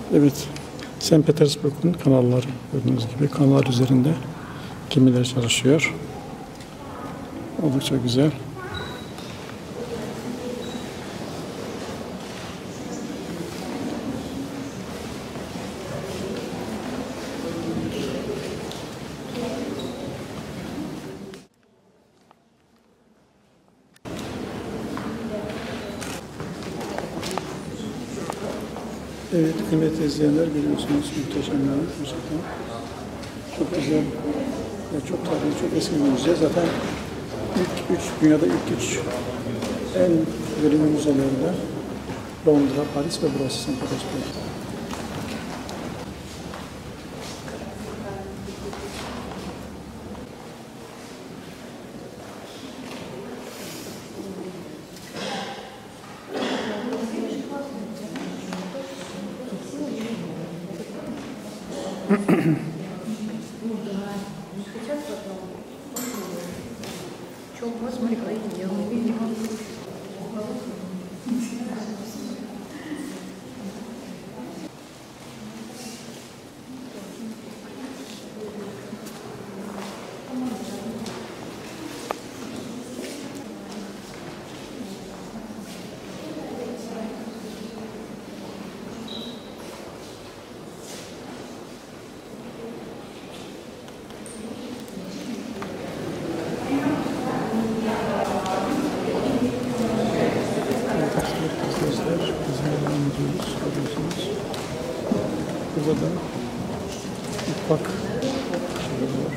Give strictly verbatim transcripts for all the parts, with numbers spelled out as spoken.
Evet, Sankt Petersburg'un kanalları gördüğünüz gibi kanallar üzerinde gemiler çalışıyor. Oldukça güzel. Evet, kıymetli izleyenler, görüyorsunuz muhteşemler gerçekten. Çok güzel ve çok tarihi, çok eski bir müze. Zaten ilk üç, dünyada ilk üç en verimli müzelerde Londra, Paris ve burası Sankt Petersburg. Burada da mutfak şeyleri var.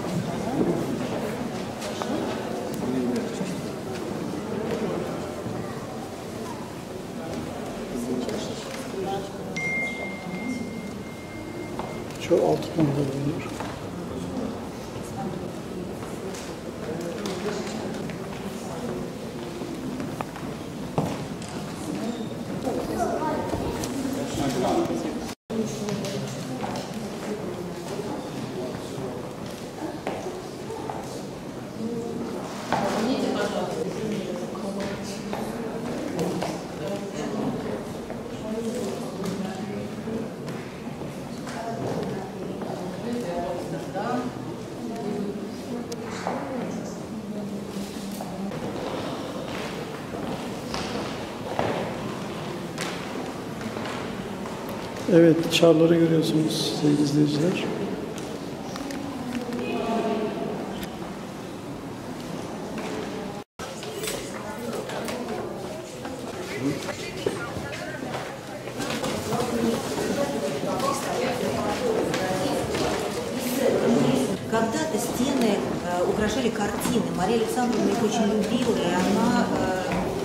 Çoğu altı konuda bulunuyor. Evet, çarları görüyorsunuz sevgili izleyiciler. Когда-то стены э, украшали картины. Мария Александровна их очень любила, и она э,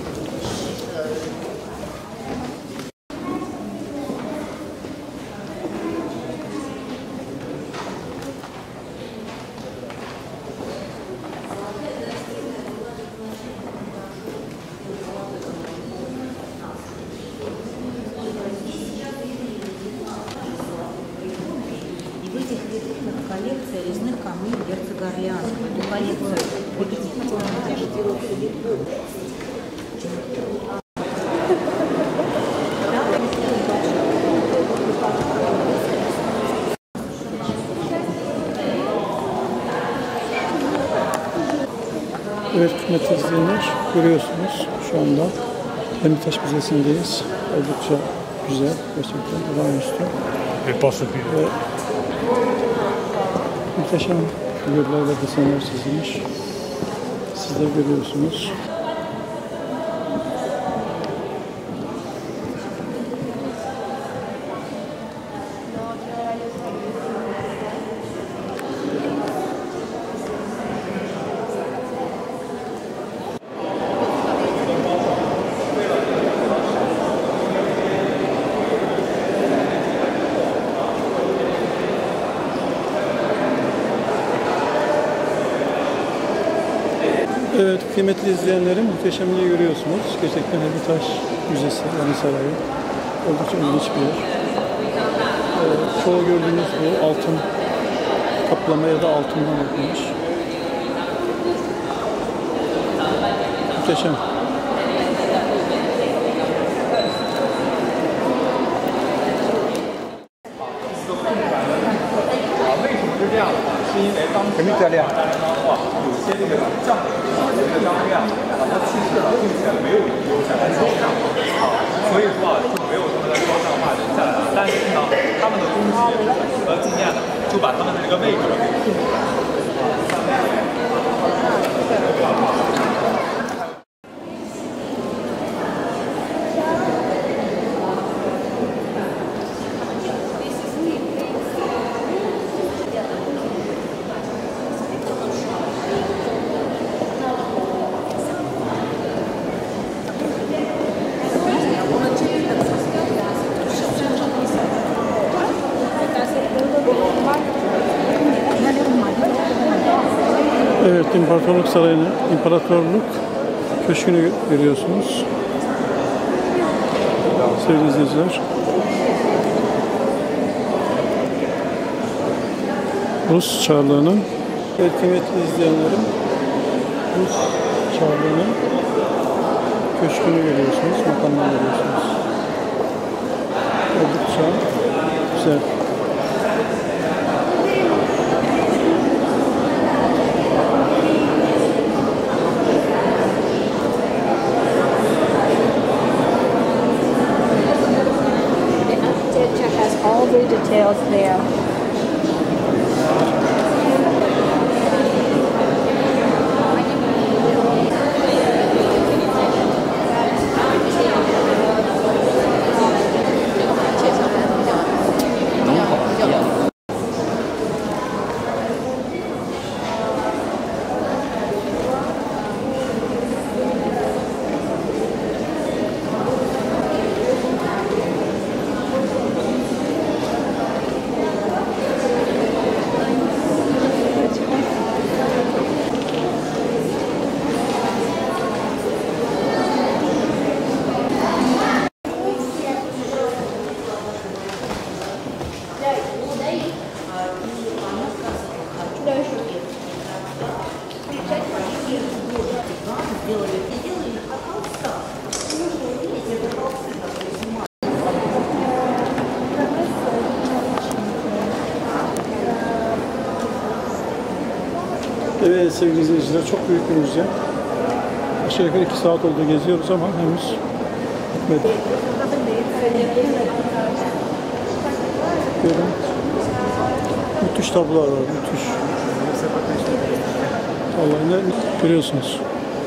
в этих витринах коллекция резных камней герцога Орлеанского. Эту коллекцию Evet, kıymetli izleyenler, görüyorsunuz şu anda Hermitage Müzesi'ndeyiz. Oldukça güzel, gerçekten olağanüstü. Ve muhteşem figürler ve desenler çizilmiş. Siz de görüyorsunuz. Evet, kıymetli izleyenlerim, muhteşemliği görüyorsunuz. Gerçekten Hermitage Müzesi, yani sarayı. Oldukça ilginç bir yer. Ee, çoğu gördüğünüz bu altın kaplama ya da altından yapılmış. Muhteşem. 全力锻炼。 有些这个将领，这个将军啊，他去世了，并且没有遗留下来肖像啊，所以说啊，就没有他们的肖像画留下来了。但是呢，他们的功绩也是很值得纪念的，就把他们的这个位置给空出来。 Evet, İmparatorluk Sarayı'nı, İmparatorluk Köşkü'nü görüyorsunuz. Sevgili izleyiciler. Rus Çarlığı'nın, evet kıymetli izleyenlerim, Rus Çarlığı'nın köşkünü görüyorsunuz, makamını görüyorsunuz. Oldukça güzel. All the details there. Evet sevgili izleyiciler, çok büyük bir müze. Aşağı yukarı iki saat oldu geziyoruz ama henüz bitmedi. Görün. Müthiş tablolar var, müthiş. Vallahi ne görüyorsunuz.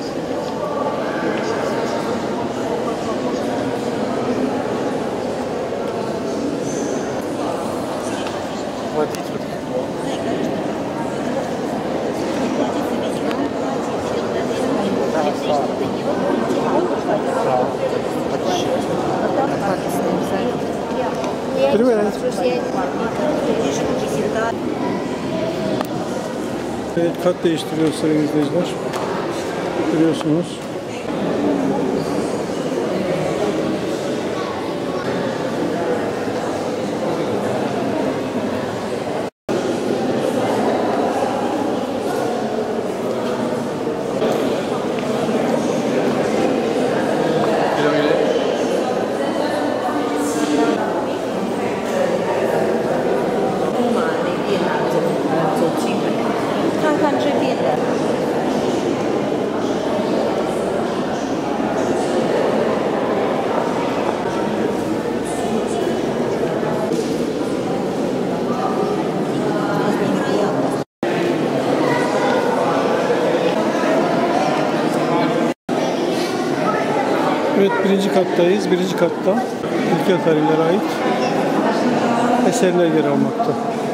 Привет. Evet, kat değiştiriyor sevgili izleyiciler. Görüyorsunuz. Evet, birinci kattayız. Birinci katta ilkel tarihlere ait eserler yer almakta.